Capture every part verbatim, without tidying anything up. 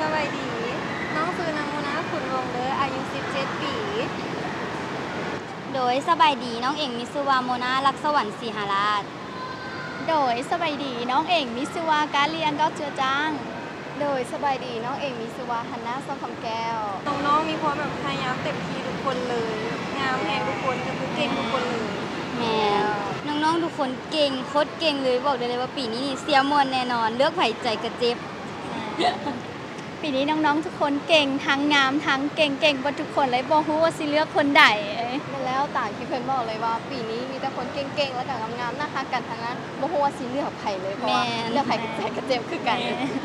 บายดีน้องซื้อนางโมนาขุนวงเด้ออายุสิบเจ็ดปีโดยสบายดีน้องเองมิสุวาโมนาลักสวรรค์สีหราชโดยสบายดีน้องเองมิสุวาการเรียนเก้าเจือจางโดยสบายดีน้องเองมิสุวาฮันนาซอมคำแก้วน้องๆมีความแบบพยายามเต็มที่ทุกคนเลยงามแหงทุกคนก็คือเก่งทุกคนเลยแม่น้องๆทุกคนเก่งโคตรเก่งเลยบอกได้เลยว่าปีนี้นี่เสียมวนแน่นอนเลือกไผ่ใจกระเจ็บปีนี้น้องๆทุกคนเก่งทั้งงามทั้งเก่งเก่งบนทุกคนเลยบ่ฮู้ว่าสิเลือกคนใดมาแล้วต่างที่เพิ่นบอกเลยว่าปีนี้มีแต่คนเก่งๆและก็งามๆนะคะกันทั้งนั้นบ่ฮู้ว่าสิเลือกไผเลยเพราะว่าเลือกไผกับใจกระเจ็บคือกัน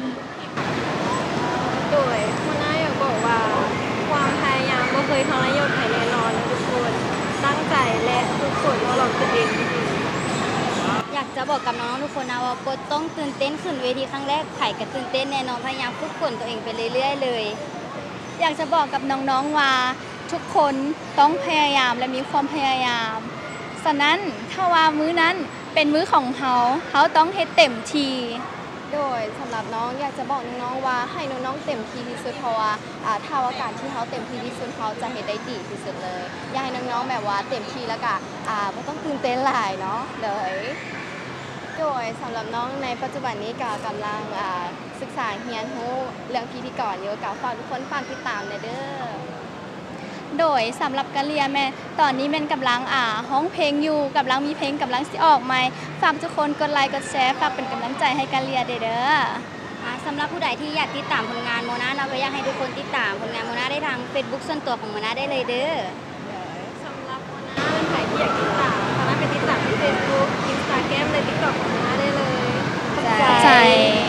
โดยหัวหน้าอยากบอกว่าความพยายามบ่เคยทรยศใครแน่นอนทุกคนตั้งใจและทุกคนเราตัวเองอยากจะบอกกับน้องๆทุกคนนะว่าก็ต้องตื่นเต้นขึ้นเวทีครั้งแรกไผ่ก็ตื่นเต้นแน่นอนพยายามฝึกฝนตัวเองไปเรื่อยๆเลยอยากจะบอกกับน้องๆว่าทุกคนต้องพยายามและมีความพยายามฉะนั้นถ้าว่ามื้อนั้นเป็นมื้อของเฮาเฮาต้องเฮ็ดเต็มที่โดยสำหรับน้องอยากจะบอกน้องๆว่าให้น้องๆเต็มที่ที่สุดเพราะว่าถ้าว่าการที่เขาเต็มที่ที่สุดเขาจะเฮ็ดได้ดีที่สุดเลยอยากให้น้องๆแบบว่าเต็มที่แล้วก็อ่าบ่ต้องตื่นเต้นหลายเนาะเลยโดยสำหรับน้องในปัจจุบันนี้ก็กำลังศึกษาเรียนรู้เรื่องพิธีกรอยู่ก็ฝากทุกคนฝากติดตามเด้อโดยสำหรับกะเลียแม่ตอนนี้แม่กำลังอ่าร้องเพลงอยู่กำลังมีเพลงกำลังสิออกใหม่ฝากทุกคนกดไลค์กดแชร์ฝากเป็นกำลังใจให้กะเลียเด้อสำหรับผู้ใดที่อยากติดตามผลงานโมนาเราก็อยากให้ทุกคนติดตามผลงานโมนาได้ทาง Facebook ส่วนตัวของโมนาได้เลยเด้อสำหรับโมนาเป็นใครที่อยากติดตามสามารถไปติดตามที่ Facebook Instagram และ TikTok ของโมนาได้เลยใช่